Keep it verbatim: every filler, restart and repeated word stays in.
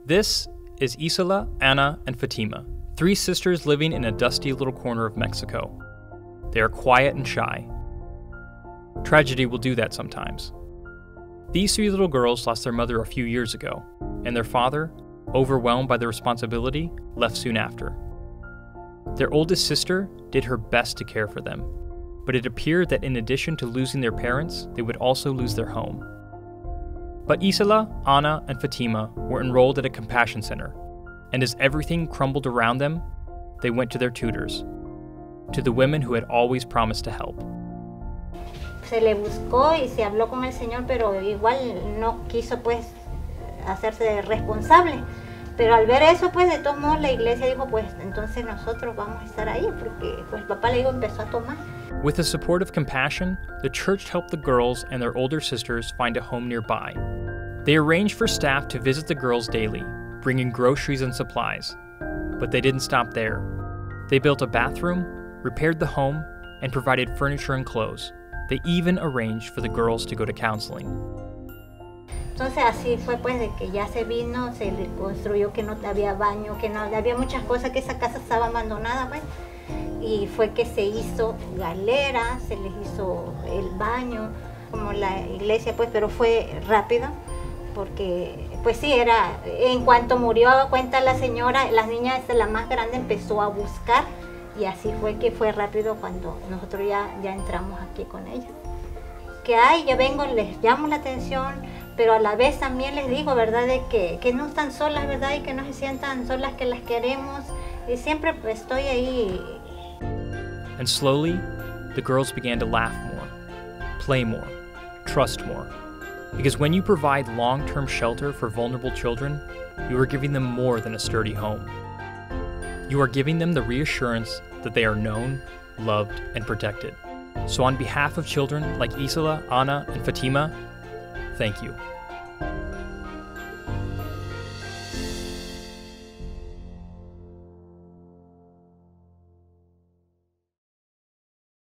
This is Isela, Ana, and Fatima, three sisters living in a dusty little corner of Mexico. They are quiet and shy. Tragedy will do that sometimes. These three little girls lost their mother a few years ago, and their father, overwhelmed by the responsibility, left soon after. Their oldest sister did her best to care for them, but it appeared that in addition to losing their parents, they would also lose their home. But Isela, Ana, and Fatima were enrolled at a compassion center, and as everything crumbled around them, they went to their tutors, to the women who had always promised to help. Se le buscó y se habló con el Señor, pero igual no quiso pues hacerse responsable. Pero al ver eso, pues de todos modos la iglesia dijo, pues entonces nosotros vamos a estar ahí, porque pues el papá le dijo, empezó a tomar. With the support of Compassion, the church helped the girls and their older sisters find a home nearby. They arranged for staff to visit the girls daily, bringing groceries and supplies. But they didn't stop there. They built a bathroom, repaired the home, and provided furniture and clothes. They even arranged for the girls to go to counseling. Entonces así fue pues de que ya se vino, se le construyó que no había baño, que no había muchas cosas, que esa casa estaba abandonada pues. Y fue que se hizo galera, se les hizo el baño, como la iglesia pues, pero fue rápido, porque pues sí, era, en cuanto murió, cuenta la señora, la niña la más grande empezó a buscar, y así fue que fue rápido cuando nosotros ya, ya entramos aquí con ella. Que hay, yo vengo, les llamo la atención, pero a la vez también les digo, ¿verdad?, de que, que no están solas, ¿verdad?, y que no se sientan solas, que las queremos, y siempre pues, estoy ahí. And slowly, the girls began to laugh more, play more, trust more. Because when you provide long-term shelter for vulnerable children, you are giving them more than a sturdy home. You are giving them the reassurance that they are known, loved, and protected. So on behalf of children like Isela, Ana, and Fatima, thank you.